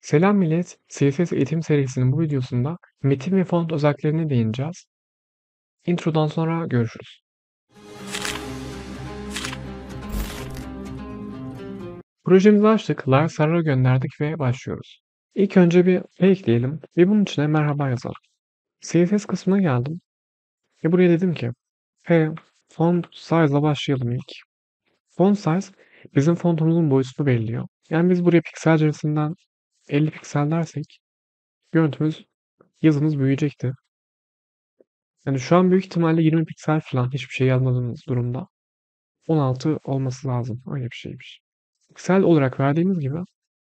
Selam millet, CSS eğitim serisinin bu videosunda metin ve font özelliklerine değineceğiz. Introdan sonra görüşürüz. Projemizi açtık, live server'a gönderdik ve başlıyoruz. İlk önce bir P ekleyelim ve bunun içine merhaba yazalım. CSS kısmına geldim ve buraya dedim ki P font size'la başlayalım ilk. Font size bizim fontumuzun boyutunu belirliyor. Yani biz buraya piksel cinsinden 50 piksel dersek görüntümüz, yazımız büyüyecekti. Yani şu an büyük ihtimalle 20 piksel falan hiçbir şey yazmadığımız durumda 16 olması lazım. Öyle bir şeymiş. Piksel olarak verdiğimiz gibi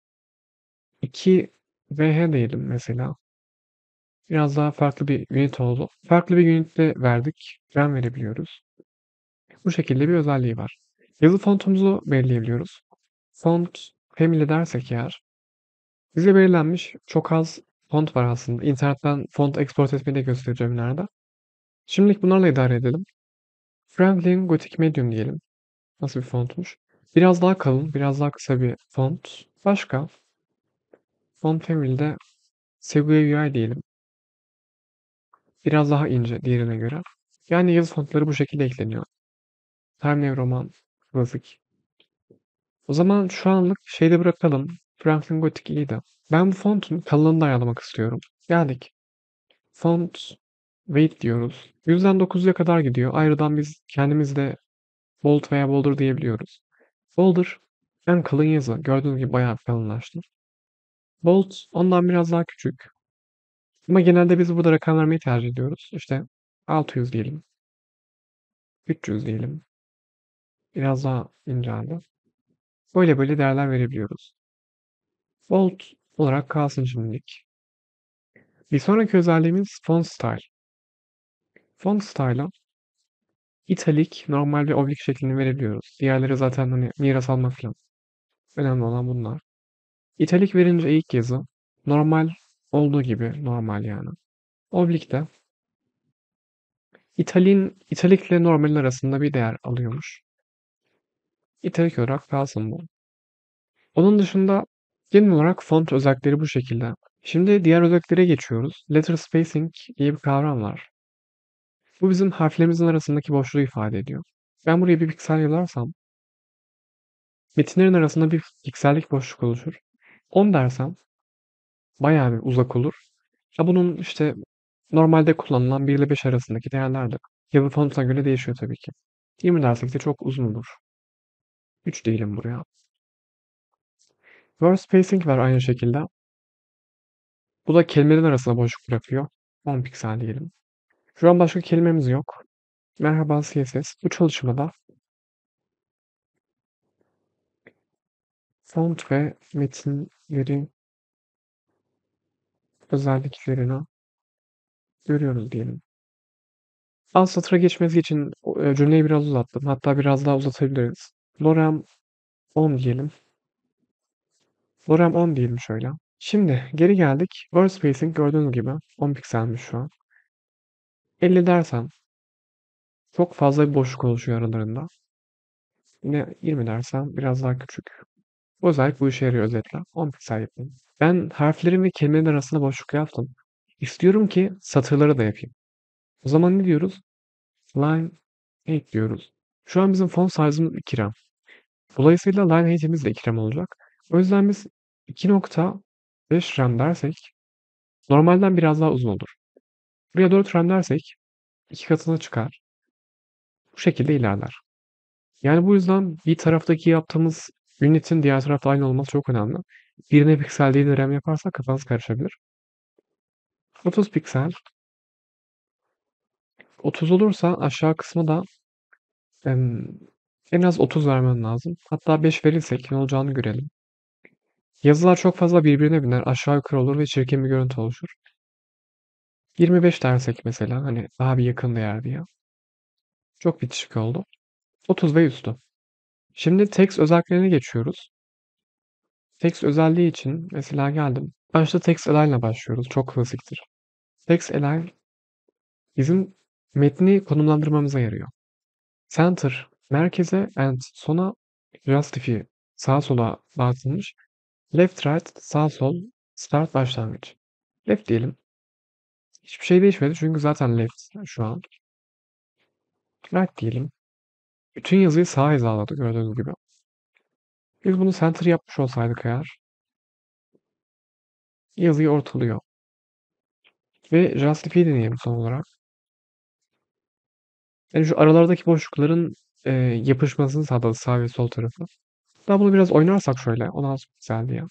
2 VH diyelim mesela. Biraz daha farklı bir unit oldu. Farklı bir unitle verdik. RAM verebiliyoruz. Bu şekilde bir özelliği var. Yazı fontumuzu belirleyebiliyoruz. Font family dersek eğer bize belirlenmiş çok az font var aslında. İnternetten font export etmeyi de göstereceğim ileride. Şimdilik bunlarla idare edelim. Franklin Gothic Medium diyelim. Nasıl bir fontmuş? Biraz daha kalın, biraz daha kısa bir font. Başka? Font family'de Sequoia UI diyelim. Biraz daha ince diğerine göre. Yani yazı fontları bu şekilde ekleniyor. Times New Roman, klasik. O zaman şu anlık şeyde bırakalım. Franklin Gothic iyiydi. Ben bu fontun kalınlığını da ayarlamak istiyorum. Geldik. Font weight diyoruz. 100'den 9'a kadar gidiyor. Ayrıdan biz kendimiz de bold veya bolder diyebiliyoruz. Bolder en kalın yazı. Gördüğünüz gibi bayağı kalınlaştı. Bold ondan biraz daha küçük. Ama genelde biz burada rakam vermeyi tercih ediyoruz. İşte 600 diyelim. 300 diyelim. Biraz daha inceldi. Böyle böyle değerler verebiliyoruz. Bold olarak kalsın şimdilik. Bir sonraki özelliğimiz font style. Font style'a italik, normal ve oblik şeklini verebiliyoruz. Diğerleri zaten hani miras alma falan. Önemli olan bunlar. İtalik verince ilk yazı normal olduğu gibi normal yani. Oblikte italikle normalin arasında bir değer alıyormuş. İtalik olarak kalsın bu. Onun dışında genel olarak font özellikleri bu şekilde. Şimdi diğer özelliklere geçiyoruz. Letter spacing diye bir kavram var. Bu bizim harflerimizin arasındaki boşluğu ifade ediyor. Ben buraya bir piksel yazarsam metinlerin arasında bir piksellik boşluk oluşur. 10 dersem bayağı bir uzak olur. Ha bunun işte normalde kullanılan 1 ile 5 arasındaki değerlerdir. Yazı fontuna göre değişiyor tabii ki. 20 dersek de çok uzun olur. 3 diyelim buraya. Word spacing var aynı şekilde. Bu da kelimelerin arasında boşluk bırakıyor. 10 piksel diyelim. Şu an başka kelimemiz yok. Merhaba CSS. Bu çalışmada font ve metinlerin özelliklerini görüyoruz diyelim. Alt satıra geçmesi için cümleyi biraz uzattım. Hatta biraz daha uzatabiliriz. Lorem 10 diyelim. Lorem 10 diyelim şöyle. Şimdi geri geldik. Word spacing gördüğünüz gibi 10 pikselmiş şu an. 50 dersem çok fazla bir boşluk oluşuyor aralarında. Yine 20 dersem biraz daha küçük. Bu özellik bu işe yarıyor özetle. 10 piksel yapayım. Ben harflerin ve kelimelerin arasında boşluk yaptım. İstiyorum ki satırları da yapayım. O zaman ne diyoruz? Line 8 diyoruz. Şu an bizim font size'ımız 2 RAM. Dolayısıyla line height'imiz de 2 RAM olacak. O yüzden biz 2.5 RAM dersek normalden biraz daha uzun olur. Buraya 4 RAM dersek 2 katına çıkar. Bu şekilde ilerler. Yani bu yüzden bir taraftaki yaptığımız unit'in diğer tarafta aynı olması çok önemli. Birine piksel değil de RAM yaparsak kafanız karışabilir. 30 piksel. 30 olursa aşağı kısmı da en az 30 vermen lazım. Hatta 5 verirsek ne olacağını görelim. Yazılar çok fazla birbirine biner, aşağı yukarı olur ve çirkin bir görüntü oluşur. 25 dersek mesela hani daha bir yakın değer diye. Çok bitişik oldu. 30 ve üstü. Şimdi text özelliklerine geçiyoruz. Text özelliği için mesela geldim. Başta text align ile başlıyoruz. Çok klasiktir. Text align bizim metni konumlandırmamıza yarıyor. Center merkeze and sona justify sağa sola dağıtılmış. Left right sağ sol Start başlangıç. Left diyelim. Hiçbir şey değişmedi çünkü zaten left şu an. Right diyelim. Bütün yazıyı sağa hizaladı gördüğünüz gibi. Biz bunu center yapmış olsaydık eğer yazıyı ortalıyor. Ve justify deneyelim son olarak. Yani şu aralardaki boşlukların yapışmasını sağladı sağ ve sol tarafı. Daha bunu biraz oynarsak şöyle 16 piksel diye.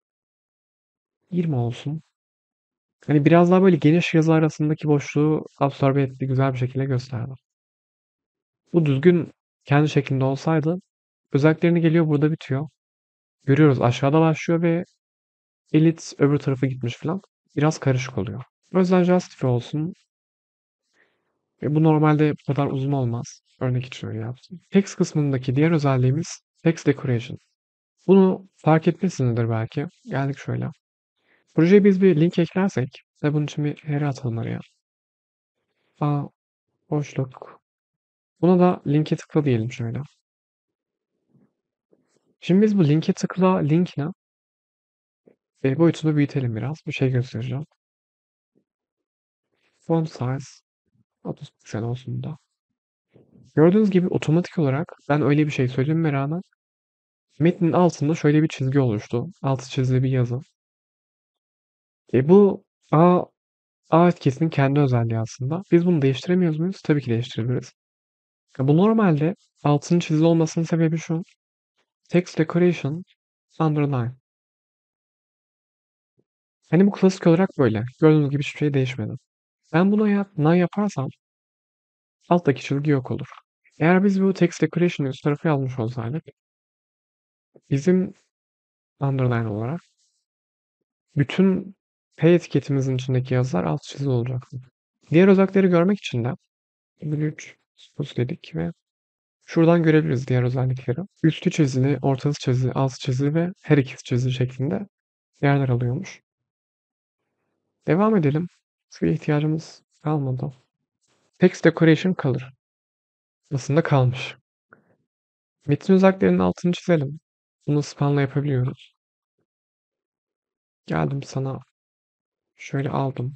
20 olsun. Hani biraz daha böyle geniş yazı arasındaki boşluğu absorbe etti, güzel bir şekilde gösterdi. Bu düzgün kendi şeklinde olsaydı özelliklerini geliyor burada bitiyor. Görüyoruz aşağıda başlıyor ve elit öbür tarafa gitmiş falan. Biraz karışık oluyor. O yüzden Justify olsun. Ve bu normalde bu kadar uzun olmaz. Örnek için öyle yaptım. Text kısmındaki diğer özelliğimiz Text Decoration. Bunu fark etmişsinizdir belki. Geldik şöyle. Projeye biz bir link eklersek ve bunun için bir here atalım araya. Aa, boşluk. Buna da linke tıkla diyelim şöyle. Şimdi biz bu linke tıkla linkine boyutunu büyütelim biraz. Bir şey göstereceğim. Font size 30 piksel olsun da. Gördüğünüz gibi otomatik olarak ben öyle bir şey söyleyeyim rağmen metnin altında şöyle bir çizgi oluştu. Altı çizili bir yazı. Bu A, A etkisinin kendi özelliği aslında. Biz bunu değiştiremiyoruz muyuz? Tabii ki değiştirebiliriz. Bu normalde altının çizili olmasının sebebi şu. Text decoration underline. Hani bu klasik olarak böyle. Gördüğünüz gibi hiçbir şey değişmedi. Ben buna none yaparsam alttaki çizgi yok olur. Eğer biz bu text decoration'ı üst tarafa yazmış olsaydık bizim underline olarak bütün P etiketimizin içindeki yazılar alt çizili olacaktı. Diğer özellikleri görmek için de 3 sus dedik ve şuradan görebiliriz diğer özellikleri. Üstü çizili, ortası çizili, altı çizili ve her ikisi çizili şeklinde yerler alıyormuş. Devam edelim. Şuraya ihtiyacımız kalmadı. Text decoration color. Aslında kalmış. Metin özelliklerinin altını çizelim. Bunu spanla yapabiliyoruz. Geldim sana. Şöyle aldım.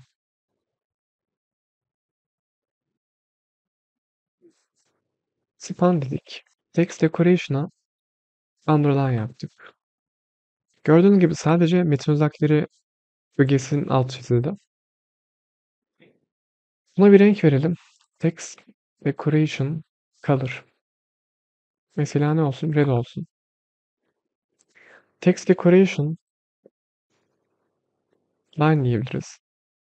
Span dedik. Text decoration'a underline yaptık. Gördüğünüz gibi sadece metin özellikleri ögesinin alt çizildi. Buna bir renk verelim. Text decoration color. Mesela ne olsun? Red olsun. Text decoration line diyebiliriz.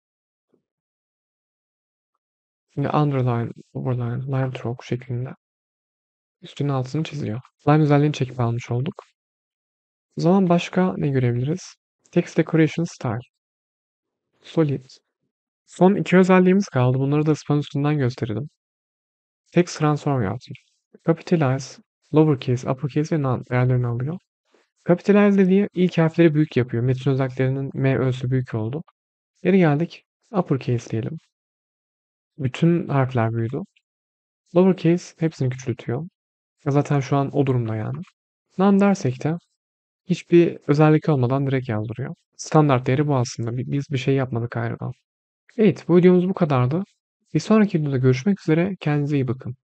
Şimdi underline, overline, line stroke şeklinde üstünün altını çiziyor. Line özelliğini çekip almış olduk. O zaman başka ne görebiliriz? Text decoration style. Solid. Son iki özelliğimiz kaldı. Bunları da span üstünden gösterelim. Text transform yaptım. Capitalize, lowercase, uppercase ve none değerlerini alıyor. Capitalize dediği ilk harfleri büyük yapıyor. Metin özelliklerinin M ö'sü büyük oldu. Geri geldik. Uppercase diyelim. Bütün harfler büyüdü. Lowercase hepsini küçültüyor. Zaten şu an o durumda yani. None dersek de hiçbir özellik olmadan direkt yazdırıyor. Standart değeri bu aslında. Biz bir şey yapmadık ayrıca. Evet, bu videomuz bu kadardı. Bir sonraki videoda görüşmek üzere. Kendinize iyi bakın.